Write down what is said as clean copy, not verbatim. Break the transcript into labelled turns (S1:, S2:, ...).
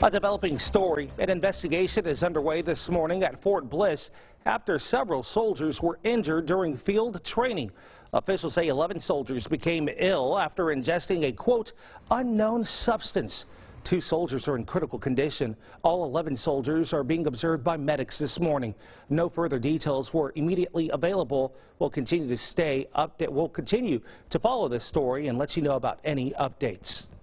S1: A developing story. An investigation is underway this morning at Fort Bliss after several soldiers were injured during field training. Officials say 11 soldiers became ill after ingesting a, quote, unknown substance. 2 soldiers are in critical condition. All 11 soldiers are being observed by medics this morning. No further details were immediately available. We'll continue to follow this story and let you know about any updates.